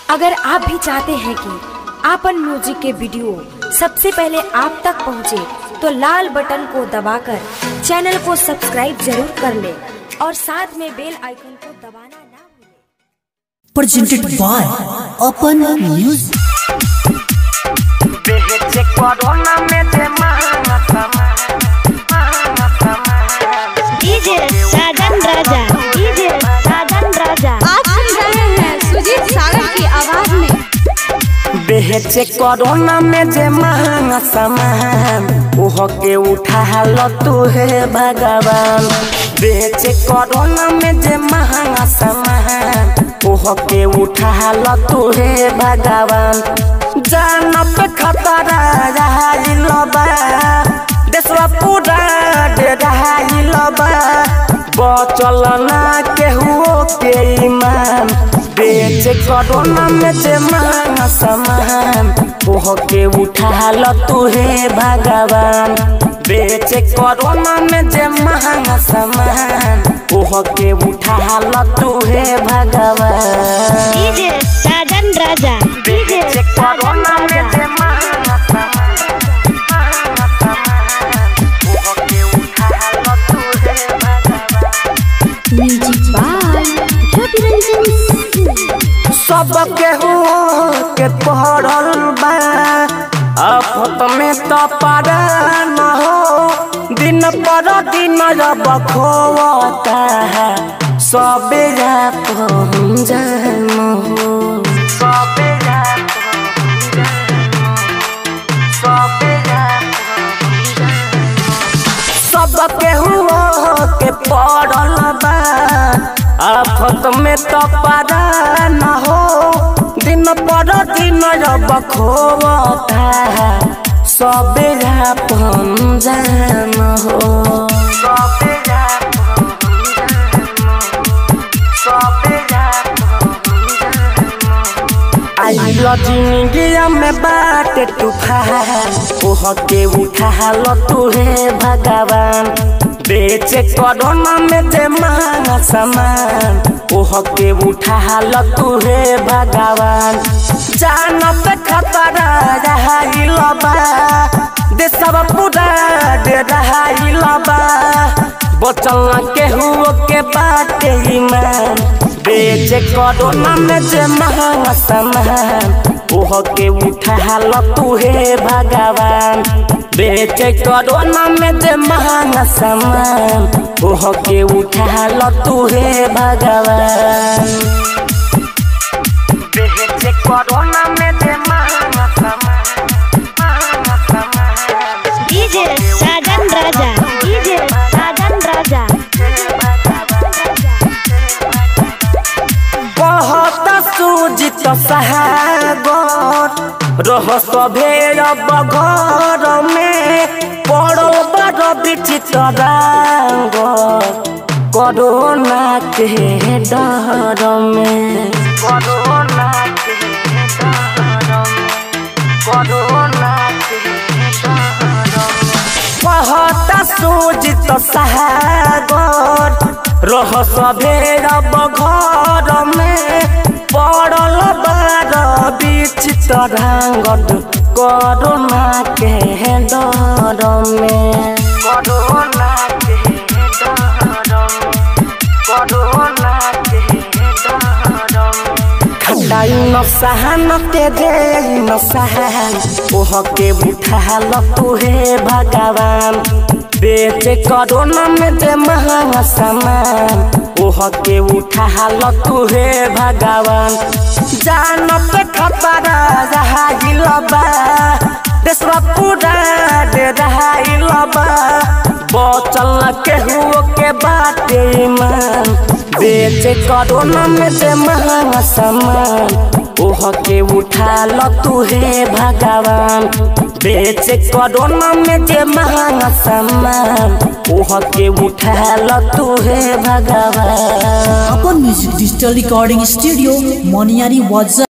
अगर आप भी चाहते हैं कि आपन म्यूजिक के वीडियो सबसे पहले आप तक पहुंचे, तो लाल बटन को दबाकर चैनल को सब्सक्राइब जरूर कर ले और साथ में बेल आइकन को दबाना ना भूलें। Presented by open music. DJ Sajan Raja, DJ Sajan Raja. आप सुन रहे हैं सुजीत सागर की आवाज में। बेचे कोरोना में जे महंगा सामान ओह के उठा लो तू है भगवान। बेचे कोरोना में जे महंगा सामान ओह के उठा लो तू है भगवान। जान पे खतरा रहाइल बा, देशवा पूरा डराइल बा, बचल ना केहू के ईमान। बेचे कोरोना में जे महंगा सामान ओह के उठा लो तू है भगवान। बेचे कोरोना में जे महंगा सामान ओह के उठा लो तू है भगवान। DJ Sajan Raja, DJ corona में जे महंगा सामान ओह के उठा लो तू है भगवान। Music by Jyoti Ranjan. सब केहू के पढ़ल बा, आफत में तो पारा न हो। दिन पर दिन जब खोता है सबे रात हम जान हो। सबे रात सबे रात सब केहू के पढ़ल बा, आफत में तो पारा न हो। दिन पर दिन जब खोता है सबेरा हम जान हो। सबेरा आइल जिंदगिया में बाटे तूफान ओह के उठा लो तू है भगवान। बेचे कोरोना में जे महंगा सामान ओह के उठा लो तू है भगवान। जान पे खतरा रहाइल बा, देशवा पूरा डराइल बा, बचल ना केहू के बाटे ईमान। बेचे कोरोना में जे महंगा सामान ओह के उठा लो तू है भगवान। बेचे कोरोना में जे महंगा सामान ओह के उठा लो तू है भगवान। बेचे कोरोना में जे महंगा सामान डीजे साजन राजा, डीजे साजन राजा। बहुत सुजित सागर रह सभे घर में पड़ो बड़ विचित्र रंग कोरोना के डर में। कोरोना के डर में, कोरोना के डर में। बहुत सुजित सागर रह सभे घर में पड़ल बार विचित्र रंग कोरोना के डर में। कोरोना के डर में, कोरोना के डर में। खटाई न सहन ते दे न सहन ओह के उठा लो तू है भगवान। बेचे कोरोना में जे महंगा सामान ओह के उठा लो तू है भगवान। जान पे खतरा रहाइल बा, देशवा पूरा डराइल बा, बचल ना केहू के बाटे ईमान। बेचे कोरोना में जे महंगा सामान ओह के उठा लो तू है भगवान। बेचे कोरोना में जे महंगा सामान ओह के उठा लो तू है भगवान। Open music digital recording studio Moniyari वाजा।